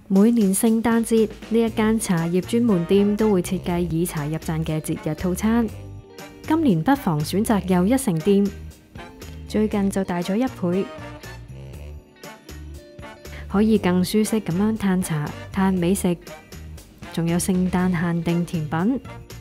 每年聖誕節呢一間茶葉專門店都會設計以茶入盞嘅節日套餐。今年不妨選擇又一城店，最近就大咗1倍，可以更舒適咁樣嘆茶、嘆美食，仲有聖誕限定甜品。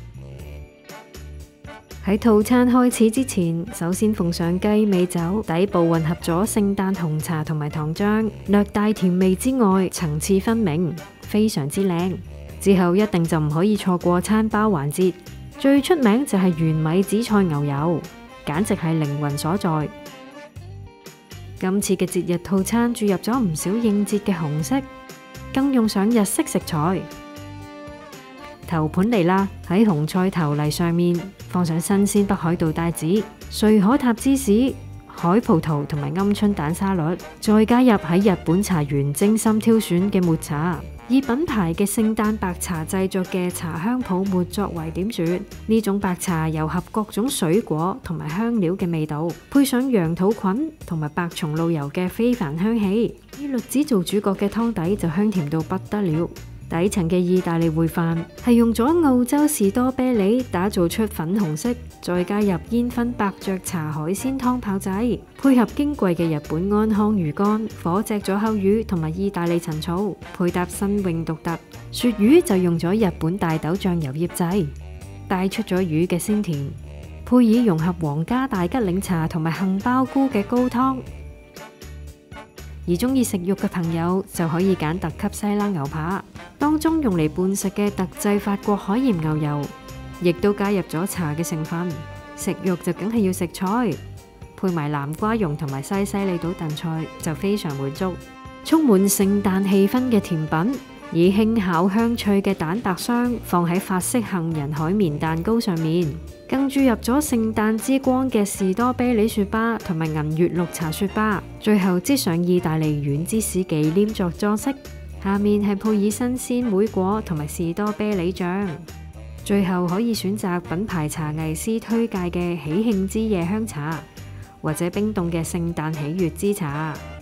喺套餐開始之前，首先奉上雞尾酒，底部混合咗聖誕紅茶同埋糖漿，略帶甜味之外，層次分明，非常之靚。之後一定就唔可以錯過餐包環節，最出名就係原米紫菜牛油，簡直係靈魂所在。今次嘅節日套餐注入咗唔少應節嘅紅色，更用上日式食材。頭盤嚟啦，喺紅菜頭泥上面放上新鮮北海道帶子、瑞可塔芝士、海葡萄同埋鵪鶉蛋沙律，再加入喺日本茶園精心挑選嘅抹茶，以品牌嘅聖誕白茶製作嘅茶香泡沫作為點綴。呢種白茶糅合各種水果同埋香料嘅味道，配上羊肚菌同埋白松露油嘅非凡香氣，以栗子做主角嘅湯底就香甜到不得了。底層嘅意大利燴飯係用咗澳洲士多啤梨打造出粉紅色，再加入煙燻伯爵茶海鮮湯泡仔，配合矜貴嘅日本安康魚乾、火炙左口魚同埋意大利陳醋，配搭新穎獨特。鱈魚就用咗日本大豆醬油醃製，帶出咗魚嘅鮮甜，配以融合皇家大吉嶺茶同埋杏鮑菇嘅高湯。而中意食肉嘅朋友就可以揀特級西冷牛扒，當中用嚟伴食嘅特製法國海鹽牛油，亦都加入咗茶嘅成分。食肉就梗係要食菜，配埋南瓜蓉同埋西西里島燉菜就非常滿足。充滿聖誕氣氛嘅甜品，以輕巧香脆嘅蛋白霜放喺法式杏仁海綿蛋糕上面，更注入咗聖誕之光嘅士多啤梨雪芭同埋銀月綠茶雪芭，最後擠上意大利軟芝士忌廉作裝飾，下面係配以新鮮莓果同埋士多啤梨醬，最後可以選擇品牌茶藝師推介嘅喜慶之夜香茶，或者冰凍嘅聖誕喜悅之茶。